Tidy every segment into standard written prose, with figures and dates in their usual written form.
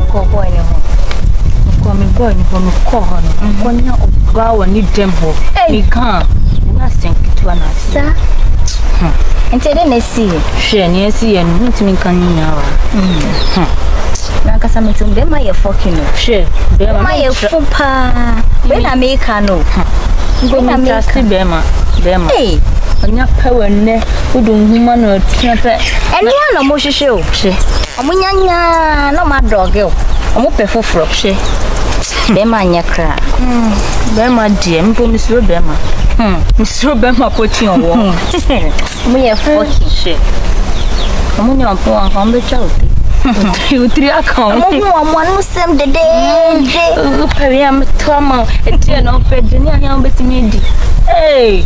call boy no. Come boy ni from call no. Konya oba woni dem ho. Ni kan. Na senki to na sa. Ente de na si. Hwe na esi ye no ntimi kan nya wa. Na kasa metum be ma ye fucking no. Hwe. Be ma ye fupa. Be na make no. Be na make be ma. Hey. Onya power ne udun huma no tiape eni ana mo hwehwe o hwe omunyanya no ma dog o omu pe foforo hwe be ma nya kra be ma die mpo misro be ma misro be ma poti owo mu ye foki hwe omunya mpo an be chauti utri account mo no sem de pe am to ama etie no pe de ni ahia betimi di hey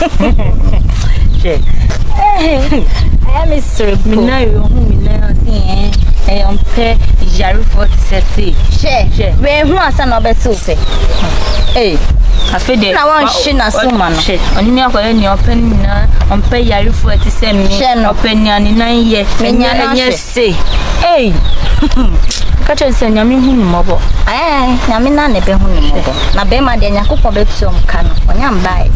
hey I am Mr. Mina you Mina on pe jari 46 she we hu asa na obetu pe hey afede na wan shi na suma no oni mi akoye ni open mina on pe jari 47 mi open ni ani 9 ye enya se hey kacha se nyame hu ni mobo nyame na ne be hu ni mobo na be ma de nyakopɔ betu om ka no onya mbae.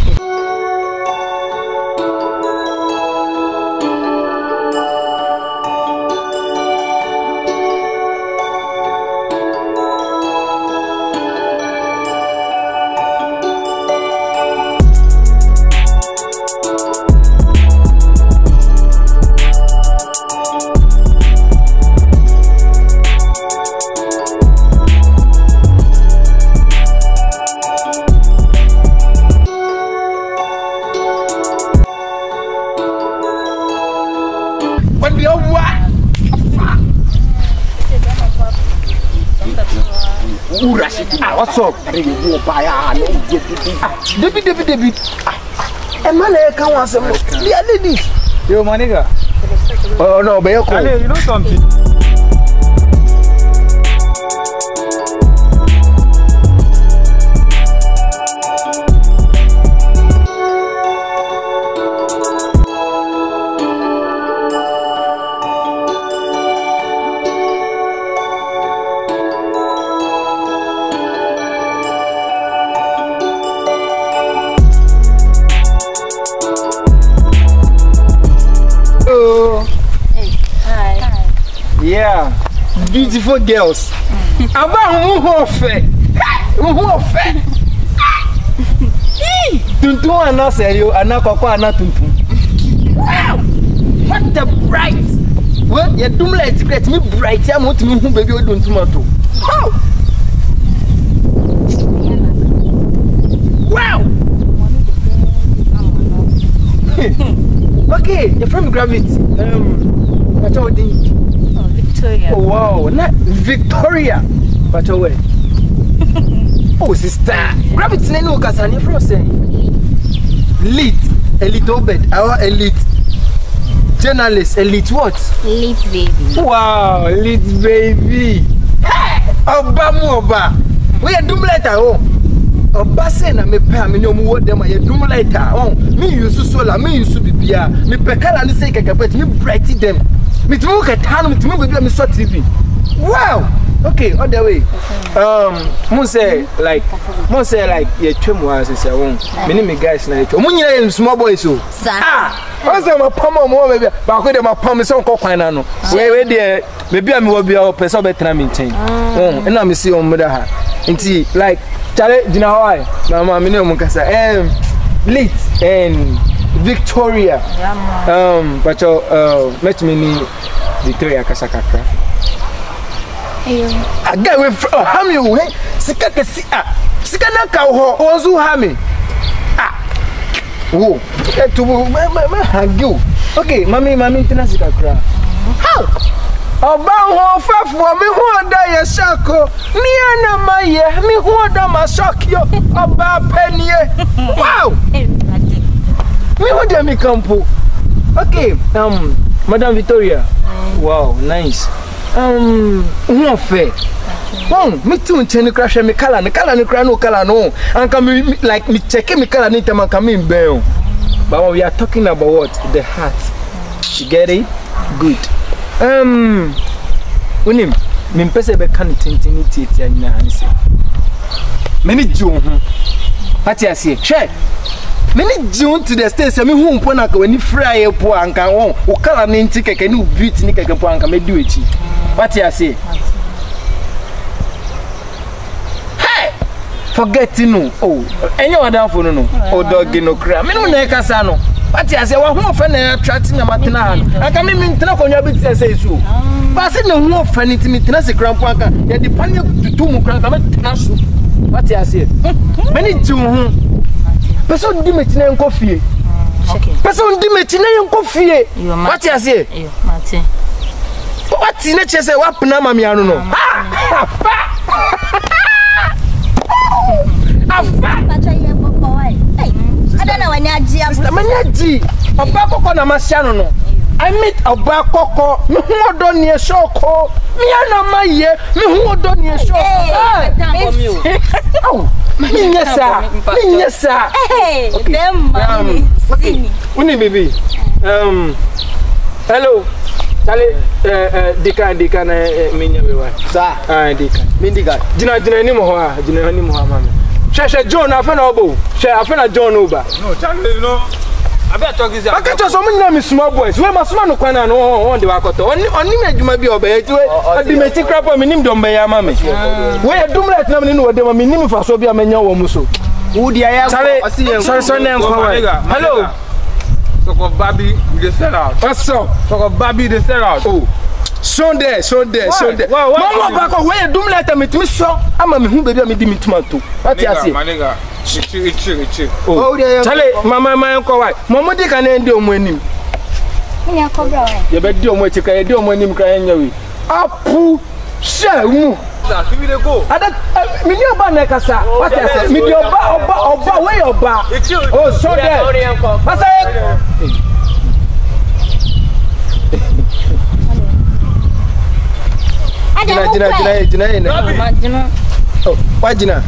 What's up? David. A man can want some ladies. Yo, my nigga. Oh, no, but you know something? Yeah, beautiful girls. About who Tuntun ana serio ana koko ana tuntun. Wow! What the bright! What you do like secret me bright am want me hu baby o don tomato. Wow! Okay, your friend grab it. What's your name? Victoria. Oh wow, not Victoria. But away. Oh sister. Grab it no kasani from saying. Elite. Elite obed. Our elite. Journalist. Elite what? Elite baby. Wow, elite baby. Hey! Oba mu oba. We do later home. Oba say na me pay me no mu word dem ye do later home. Me use solar, me use bibia. Me pekala ni say kekapet me bright them. Me too can turn me to baby me so TV. Wow. Okay, all the way. Mo say like ye twem wa say won. Me ni me guys na twem. Mo nyina small boys so. What's my pom mo baby? Ba ko de ma pom so nko kwan na no. We dey baby am wo bia o person betra me nchen. E na me see o mo da ha. Nti like chale dina why? Mama me no mo kasa late and Victoria. But met me ni Victoria kasakakra. Aga we hami wo he sika kesi sika na ka ho onzu hami wo to me hagi. Okay mami tina sika kra how oba ho fafo me ho da ye shako mi ana maye mi ho da ma shakyo oba penie. Wow. Me ho da mi kampo. Okay Madam Victoria. Wow, nice. Who fair? Me too chen crash me color no. And come like me check me color ni time come in bell. But we are talking about what? The heart. You get it? Good. Unim. me mpese be kan tintini tietia nyina ani se me ni ji ohun ati ase hwe me ni ji on to the stage se me hu mpo na ka wani fry po anka won o kala ne nti keke ni beat ni keke po anka me di echi ati ase forget no oh enye wadan fo no o dog no kra me no na kasa no ati ase wa hu fa na attract na matena ha no aka me ntena konwa bi ti say so ba se na hu fa ni timi tena se krampo aka ya di panye tutu mu kra ka me tena so ati ase me ni ji hu person di me tena enko fie person di me tena enko fie ati ase mate ati na chese wa pna mami anu no I don't know when you're G. Oba koko na masiano no. I meet oba koko. Me hu odo ni esoko. Me ana maye. Me hu odo ni esoko. Oh, me nyesa. Hey, them mommy. Uni baby. Hello. Chale dika na menya bewa. Sa. Dika. Mindiga. Jina ni mo ho jina ni mo ha mama. She John afena obo. She afena John oba. No, Charlie, no. I better talk this. I catch some name small boys. We must man no kwana no on the wakoto. Oni me adwuma bi oba eti we adimeti crap me nim dom be ya mama. We dum let na me no de me nim fa so bi amenya wo mu so. Wo dia ya so na enko. Hello. So of Baby the sell out. What's up? So of Baby the sell out. Oh. Sunday. Mama back away dum let me to so ama me hu baby me di me tomato. What you say? My nigga. It's. Oh, Charlie, mama enko why? Momo di kan ndi omo anim. Me akobra why? Ye be di omo chika ye di omo anim kra nya we. Apu she mu. Give me the go. Ada me ni oba na kasa. What you say? Me di oba we oba. Oh, Sunday. Pasa Jina. Oh, why Jina?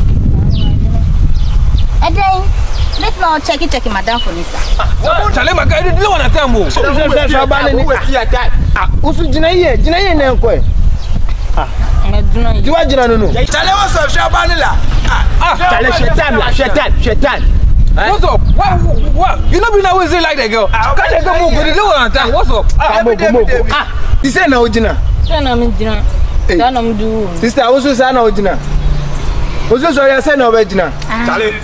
Let's now check madam for Nisa. Charlie, my guy, you don't want to tell me. Usu Jina ye na enko e. Diwa Jina no. Charlie, what's up, Shabanila? Charlie, shetan. What's up? What? You know, we always like that girl. Can't they go move? You don't want to tell. What's up? This is now Jina. Jina. Sister, also say na Jina. Also sorry, say na Jina. Charlie.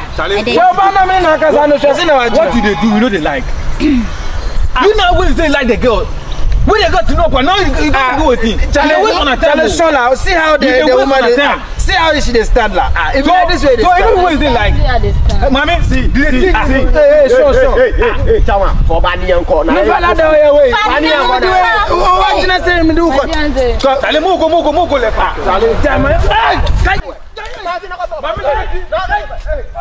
What do they do? You know they like. You know when they like the girl. When they got to know, but now you got to go with him. Charlie, see how the woman is. See how she stand like. If you like this way, so everyone they like. Mommy, see. Hey, Chawa, for bani yanko. No fala da way. Bani yanko. What Jina say me do what? Charlie, moko le. Charlie,